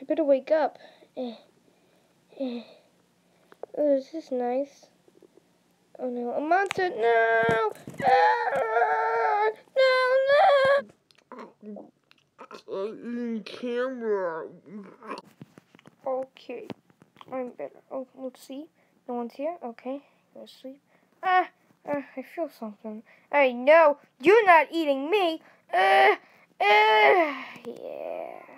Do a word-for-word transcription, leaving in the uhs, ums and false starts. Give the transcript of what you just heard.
I better wake up. Eh, eh. Oh, this is nice. Oh no, a monster! No! Ah! No, no! In camera. Okay, I'm better. Oh, let's see. No one's here. Okay, go to sleep. Ah, uh, I feel something. I know you're not eating me. Uh, uh, yeah.